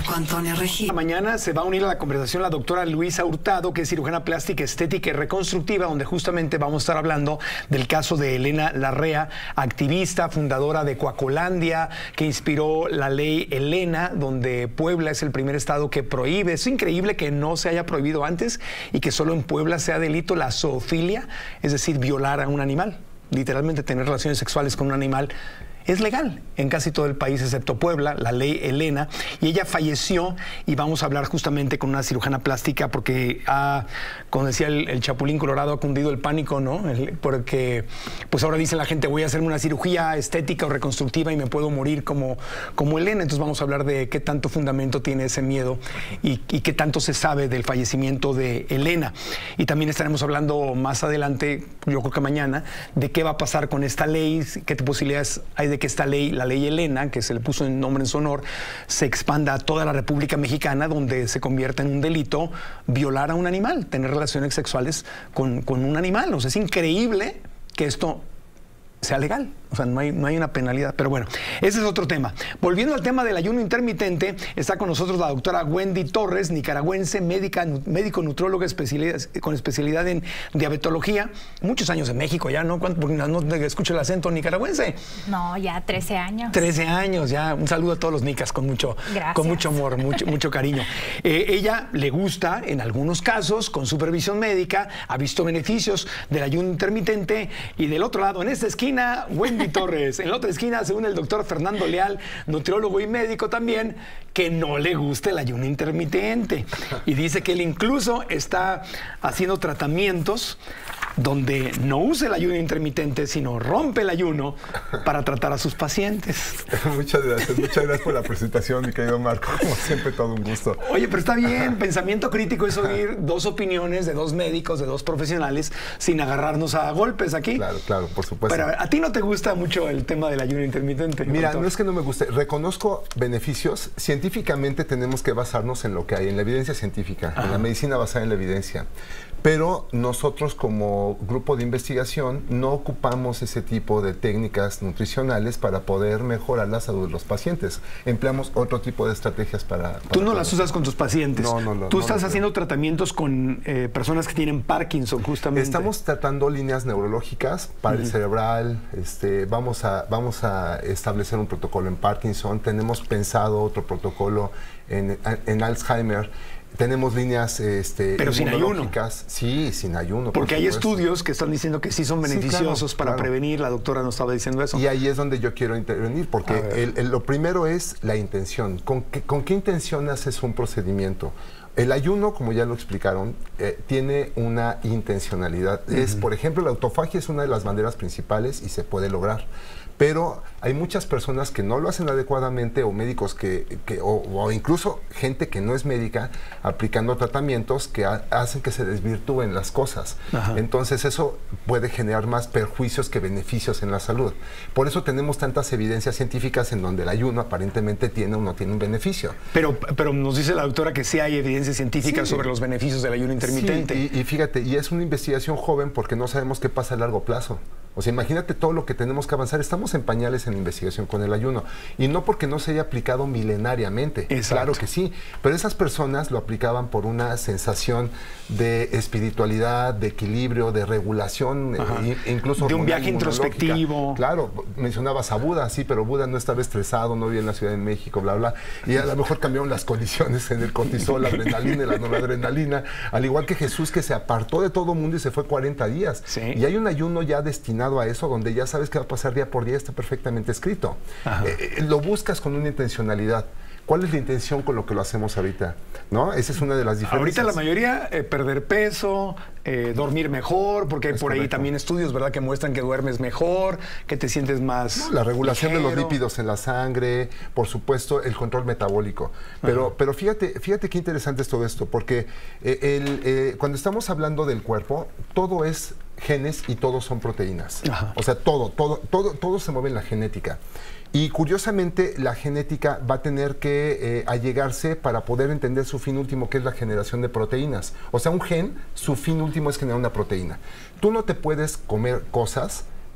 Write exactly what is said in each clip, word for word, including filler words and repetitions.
Marco Antonio Regil. Mañana se va a unir a la conversación la doctora Luisa Hurtado, que es cirujana plástica, estética y reconstructiva, donde justamente vamos a estar hablando del caso de Elena Larrea, activista, fundadora de Coacolandia, que inspiró la ley Elena, donde Puebla es el primer estado que prohíbe. Es increíble que no se haya prohibido antes y que solo en Puebla sea delito la zoofilia, es decir, violar a un animal. Literalmente tener relaciones sexuales con un animal es legal en casi todo el país, excepto Puebla, la ley Elena, y ella falleció, y vamos a hablar justamente con una cirujana plástica porque ha, como decía el, el Chapulín Colorado, ha cundido el pánico, ¿no? El, porque pues ahora dice la gente, voy a hacerme una cirugía estética o reconstructiva y me puedo morir como, como Elena. Entonces vamos a hablar de qué tanto fundamento tiene ese miedo y, y qué tanto se sabe del fallecimiento de Elena. Y también estaremos hablando más adelante, yo creo que mañana, de qué va a pasar con esta ley, qué posibilidades hay de que esta ley, la ley Elena, que se le puso en nombre en su honor, se expanda a toda la República Mexicana, donde se convierta en un delito violar a un animal, tener relaciones sexuales con, con un animal. O sea, es increíble que esto sea legal. O sea, no hay, no hay una penalidad. Pero bueno, ese es otro tema. Volviendo al tema del ayuno intermitente, está con nosotros la doctora Wendy Torres, nicaragüense, médica, médico nutróloga especialidad, con especialidad en diabetología. Muchos años en México ya, ¿no? ¿Cuánto? Porque no escucho el acento nicaragüense. No, ya trece años. trece años, ya. Un saludo a todos los nicas con mucho, con mucho amor, mucho, mucho cariño. Eh, ella le gusta, en algunos casos, con supervisión médica, ha visto beneficios del ayuno intermitente. Y del otro lado, en esta esquina, Wendy Torres. En la otra esquina se une el doctor Fernando Leal, nutriólogo y médico también, que no le gusta el ayuno intermitente. Y dice que él incluso está haciendo tratamientos donde no usa el ayuno intermitente, sino rompe el ayuno para tratar a sus pacientes. Muchas gracias, muchas gracias por la presentación, mi querido Marco. Como siempre, todo un gusto. Oye, pero está bien, pensamiento crítico es oír dos opiniones de dos médicos, de dos profesionales, sin agarrarnos a golpes aquí. Claro, claro, por supuesto. Pero a ti no te gusta mucho el tema del ayuno intermitente. Mira, doctor. No es que no me guste, reconozco beneficios. Científicamente tenemos que basarnos en lo que hay, en la evidencia científica, Ajá. en la medicina basada en la evidencia. Pero nosotros como grupo de investigación no ocupamos ese tipo de técnicas nutricionales para poder mejorar la salud de los pacientes. Empleamos otro tipo de estrategias para... para Tú no poder... las usas con tus pacientes. No, no, no. Tú no, estás no, haciendo no. tratamientos con eh, personas que tienen Parkinson, justamente. Estamos tratando líneas neurológicas para uh-huh. el cerebral. Este, vamos, a, vamos a establecer un protocolo en Parkinson. Tenemos pensado otro protocolo en, en Alzheimer. Tenemos líneas este, pero sin ayuno. Sí, sin ayuno. Porque por hay estudios que están diciendo que sí son beneficiosos sí, claro, para claro. prevenir. La doctora nos estaba diciendo eso. Y ahí es donde yo quiero intervenir, porque el, el, lo primero es la intención. ¿Con qué, con qué intención haces un procedimiento? El ayuno, como ya lo explicaron, eh, tiene una intencionalidad. Uh-huh. Es, por ejemplo, la autofagia es una de las banderas principales y se puede lograr. Pero hay muchas personas que no lo hacen adecuadamente, o médicos que, que o, o incluso gente que no es médica aplicando tratamientos que ha, hacen que se desvirtúen las cosas. Ajá. Entonces eso puede generar más perjuicios que beneficios en la salud. Por eso tenemos tantas evidencias científicas en donde el ayuno aparentemente tiene o no tiene un beneficio. Pero, pero nos dice la doctora que sí hay evidencia científica sí. sobre los beneficios del ayuno intermitente. Sí, y, y fíjate, y es una investigación joven porque no sabemos qué pasa a largo plazo. O sea, imagínate todo lo que tenemos que avanzar. Estamos en pañales en investigación con el ayuno. Y no porque no se haya aplicado milenariamente. Exacto. Claro que sí. Pero esas personas lo aplicaban por una sensación de espiritualidad, de equilibrio, de regulación, eh, incluso de un viaje introspectivo. Claro, mencionabas a Buda, sí, pero Buda no estaba estresado, no vivía en la Ciudad de México, bla, bla. Y a lo mejor cambiaron las condiciones en el cortisol, la adrenalina y la noradrenalina. Al igual que Jesús, que se apartó de todo mundo y se fue cuarenta días. Sí. Y hay un ayuno ya destinado a eso, donde ya sabes qué va a pasar día por día, está perfectamente escrito. Eh, lo buscas con una intencionalidad. ¿Cuál es la intención con lo que lo hacemos ahorita? ¿No? Esa es una de las diferencias. Ahorita la mayoría, eh, perder peso, eh, dormir mejor, porque hay es por correcto. ahí también estudios, ¿verdad?, que muestran que duermes mejor, que te sientes más no, la regulación ligero. de los lípidos en la sangre, por supuesto, el control metabólico. Pero, uh-huh. pero fíjate, fíjate qué interesante es todo esto, porque eh, el, eh, cuando estamos hablando del cuerpo, todo es genes y todos son proteínas. Ajá. O sea, todo, todo, todo, todo se mueve en la genética. Y curiosamente, la genética va a tener que eh, allegarse para poder entender su fin último, que es la generación de proteínas. O sea, un gen, su fin último es generar una proteína. Tú no te puedes comer cosas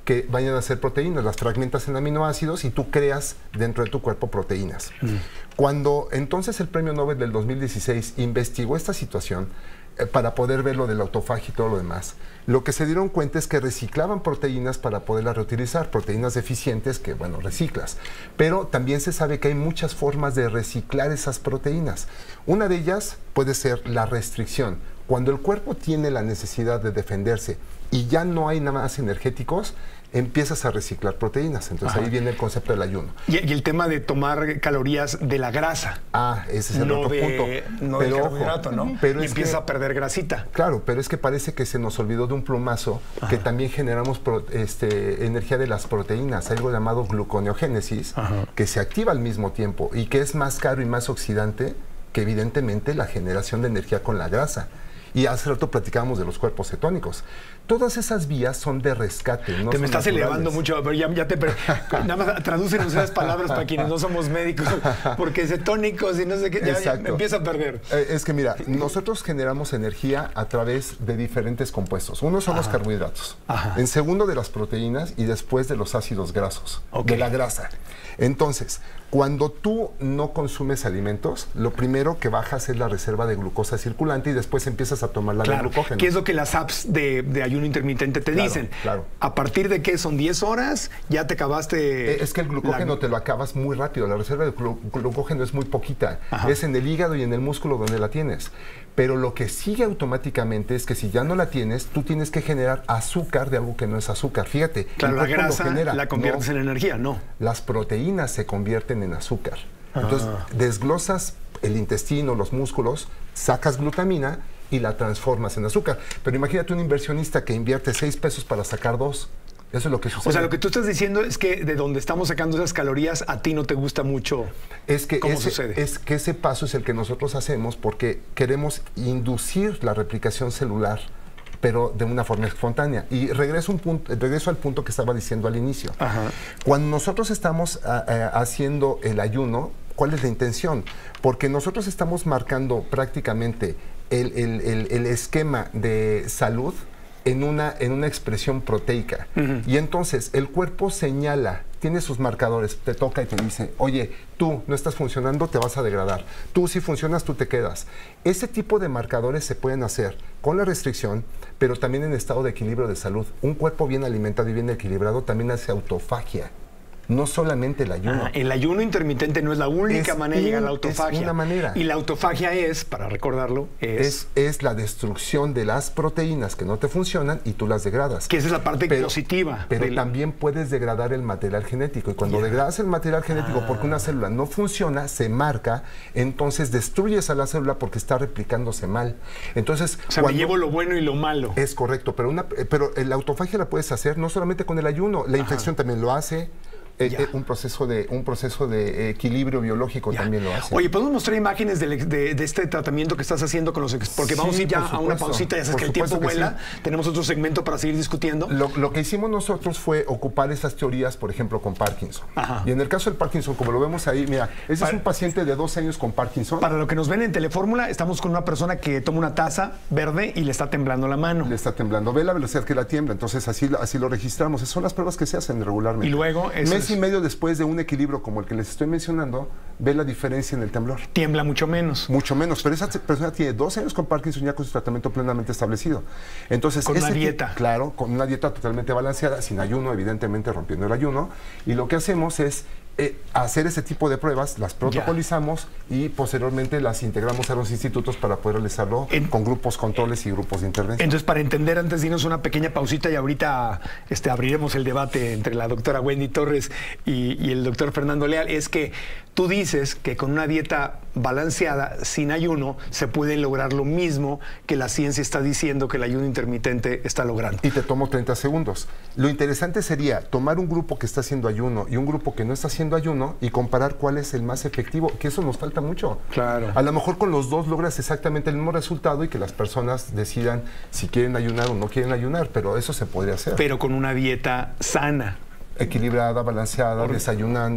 que vayan a ser proteínas, las fragmentas en aminoácidos y tú creas dentro de tu cuerpo proteínas. Mm. Cuando entonces el Premio Nobel del dos mil dieciséis investigó esta situación, para poder ver lo de la autofagia y todo lo demás, lo que se dieron cuenta es que reciclaban proteínas para poderlas reutilizar, proteínas deficientes que, bueno, reciclas. Pero también se sabe que hay muchas formas de reciclar esas proteínas. Una de ellas puede ser la restricción. Cuando el cuerpo tiene la necesidad de defenderse y ya no hay nada más energéticos, empiezas a reciclar proteínas. Entonces, Ajá. ahí viene el concepto del ayuno. Y, y el tema de tomar calorías de la grasa. Ah, ese es el no otro de, punto. No pero, del carbohidrato, ojo, ¿no? Pero y es empieza que, a perder grasita. Claro, pero es que parece que se nos olvidó de un plumazo, Ajá. que también generamos pro, este, energía de las proteínas, algo llamado gluconeogénesis, Ajá. que se activa al mismo tiempo y que es más caro y más oxidante que evidentemente la generación de energía con la grasa. Y hace rato platicábamos de los cuerpos cetónicos. Todas esas vías son de rescate. No te me estás naturales. elevando mucho, pero ya, ya te... Nada más tradúcenos esas palabras para quienes no somos médicos, porque cetónicos y no sé qué, ya, ya me empieza a perder. Eh, es que mira, nosotros generamos energía a través de diferentes compuestos. Uno son Ajá. los carbohidratos, Ajá. en segundo de las proteínas y después de los ácidos grasos, okay. de la grasa. Entonces, cuando tú no consumes alimentos, lo primero que bajas es la reserva de glucosa circulante y después empiezas a tomar la claro, de glucógeno. ¿Qué es lo que las apps de, de ayuno intermitente te claro, dicen? Claro. A partir de que son diez horas, ya te acabaste... Eh, es que el glucógeno la... te lo acabas muy rápido. La reserva de glu glucógeno es muy poquita. Ajá. Es en el hígado y en el músculo donde la tienes. Pero lo que sigue automáticamente es que si ya no la tienes, tú tienes que generar azúcar de algo que no es azúcar. Fíjate. Claro, la grasa genera, la conviertes no, en energía, ¿no? Las proteínas se convierten en azúcar. Entonces, ah. desglosas el intestino, los músculos, sacas glutamina y la transformas en azúcar. Pero imagínate un inversionista que invierte seis pesos para sacar dos. Eso es lo que sucede. O sea, lo que tú estás diciendo es que de donde estamos sacando esas calorías, a ti no te gusta mucho. Es que ¿Cómo ese, sucede? Es que ese paso es el que nosotros hacemos porque queremos inducir la replicación celular, pero de una forma espontánea. Y regreso, un punto, regreso al punto que estaba diciendo al inicio. Ajá. Cuando nosotros estamos a, a, haciendo el ayuno, ¿cuál es la intención? Porque nosotros estamos marcando prácticamente el, el, el, el esquema de salud en una, en una expresión proteica. Uh-huh. Y entonces el cuerpo señala, tiene sus marcadores, te toca y te dice, oye, tú no estás funcionando, te vas a degradar. Tú si funcionas, tú te quedas. Ese tipo de marcadores se pueden hacer con la restricción, pero también en estado de equilibrio de salud. Un cuerpo bien alimentado y bien equilibrado también hace autofagia. No solamente el ayuno. Ah, el ayuno intermitente no es la única es manera de llegar a la autofagia. Es una manera. Y la autofagia es, para recordarlo, es... es... Es la destrucción de las proteínas que no te funcionan y tú las degradas. Que esa es la parte pero, positiva. Pero del... también puedes degradar el material genético. Y cuando yeah. degradas el material genético ah. porque una célula no funciona, se marca, entonces destruyes a la célula porque está replicándose mal. Entonces, o sea, cuando... me llevo lo bueno y lo malo. Es correcto, pero, una, pero la autofagia la puedes hacer no solamente con el ayuno, la Ajá. infección también lo hace. Eh, eh, un proceso de un proceso de equilibrio biológico ya. también lo hace. Oye, ¿podemos mostrar imágenes de, de, de este tratamiento que estás haciendo con los ex porque sí, vamos a ir ya a una pausita, ya sabes que el tiempo vuela, sí. tenemos otro segmento para seguir discutiendo. Lo, lo que hicimos nosotros fue ocupar esas teorías, por ejemplo, con Parkinson. Ajá. Y en el caso del Parkinson, como lo vemos ahí, mira, ese para, es un paciente de doce años con Parkinson. Para lo que nos ven en Telefórmula, estamos con una persona que toma una taza verde y le está temblando la mano. Le está temblando, ve la velocidad que la tiembla, entonces así, así lo registramos. Esas son las pruebas que se hacen regularmente. Y luego... Mes es... y medio después de un equilibrio como el que les estoy mencionando, ve la diferencia en el temblor. Tiembla mucho menos. Mucho menos, pero esa persona tiene doce años con Parkinson ya con su tratamiento plenamente establecido. Entonces, con una dieta. Claro, con una dieta totalmente balanceada, sin ayuno, evidentemente rompiendo el ayuno. Y lo que hacemos es eh, hacer ese tipo de pruebas, las protocolizamos ya. y posteriormente las integramos a los institutos para poder realizarlo en, con grupos controles y grupos de intervención. Entonces, para entender, antes de irnos una pequeña pausita y ahorita este, abriremos el debate entre la doctora Wendy Torres y, y el el doctor Fernando Leal, es que tú dices que con una dieta balanceada, sin ayuno, se puede lograr lo mismo que la ciencia está diciendo que el ayuno intermitente está logrando. Y te tomo treinta segundos. Lo interesante sería tomar un grupo que está haciendo ayuno y un grupo que no está haciendo ayuno y comparar cuál es el más efectivo, que eso nos falta mucho. Claro. A lo mejor con los dos logras exactamente el mismo resultado y que las personas decidan si quieren ayunar o no quieren ayunar, pero eso se podría hacer. Pero con una dieta sana. Equilibrada, balanceada, Por... desayunando,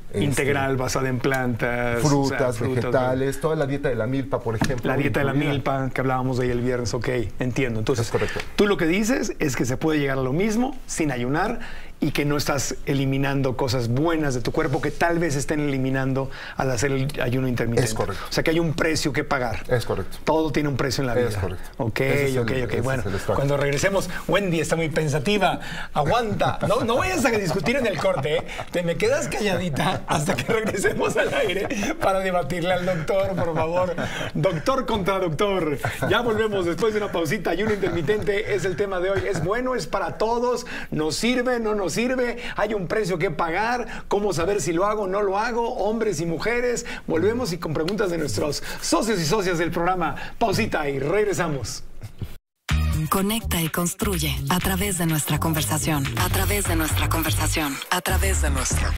Integral, este, basada en plantas. Frutas, o sea, frutas vegetales, ¿no? Toda la dieta de la milpa, por ejemplo. La dieta de la incluida. milpa, que hablábamos de ahí el viernes, ok, entiendo. Entonces, Es correcto. tú lo que dices es que se puede llegar a lo mismo sin ayunar y que no estás eliminando cosas buenas de tu cuerpo que tal vez estén eliminando al hacer el ayuno intermitente. Es correcto. O sea, que hay un precio que pagar. Es correcto. Todo tiene un precio en la vida. Es correcto. Ok, Ese es ok, el- ok. ese Bueno, es el extracto. cuando regresemos, Wendy está muy pensativa. Aguanta. No, no vayas a discutir en el corte, ¿eh? Te me quedas calladita hasta que regresemos al aire para debatirle al doctor, por favor. Doctor contra doctor. Ya volvemos después de una pausita. Ayuno intermitente es el tema de hoy. ¿Es bueno? ¿Es para todos? ¿Nos sirve? ¿No nos sirve? ¿Hay un precio que pagar? ¿Cómo saber si lo hago o no lo hago? Hombres y mujeres. Volvemos y con preguntas de nuestros socios y socias del programa. Pausita y regresamos. Conecta y construye a través de nuestra conversación, a través de nuestra conversación, a través de nuestra